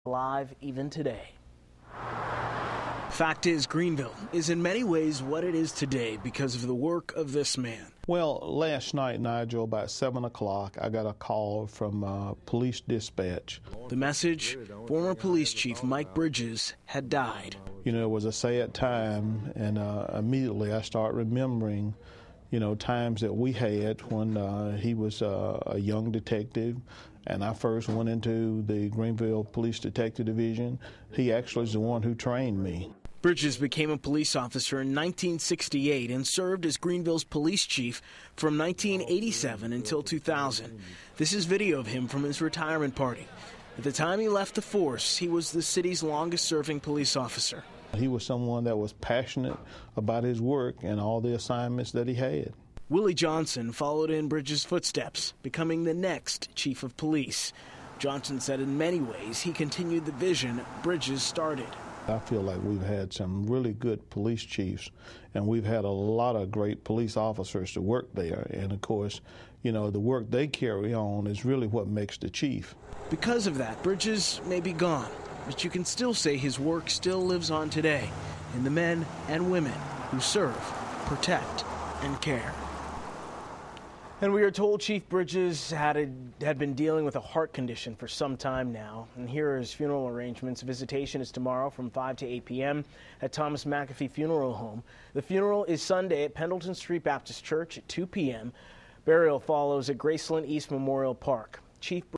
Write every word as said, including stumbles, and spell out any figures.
alive even today. Fact is, Greenville is in many ways what it is today because of the work of this man. Well, last night, Nigel, about seven o'clock, I got a call from uh, police dispatch. The message, former police chief Mike Bridges had died. You know, it was a sad time, and uh, immediately I start remembering, you know, times that we had when uh, he was uh, a young detective, and I first went into the Greenville Police Detective Division. He actually is the one who trained me. Bridges became a police officer in nineteen sixty-eight and served as Greenville's police chief from nineteen eighty-seven until two thousand. This is video of him from his retirement party. At the time he left the force, he was the city's longest-serving police officer. He was someone that was passionate about his work and all the assignments that he had. Willie Johnson followed in Bridges' footsteps, becoming the next chief of police. Johnson said in many ways he continued the vision Bridges started. I feel like we've had some really good police chiefs, and we've had a lot of great police officers to work there. And of course, you know, the work they carry on is really what makes the chief. Because of that, Bridges may be gone, but you can still say his work still lives on today in the men and women who serve, protect, and care. And we are told Chief Bridges had, a, had been dealing with a heart condition for some time now. And here are his funeral arrangements. Visitation is tomorrow from five to eight p m at Thomas McAfee Funeral Home. The funeral is Sunday at Pendleton Street Baptist Church at two p m Burial follows at Graceland East Memorial Park. Chief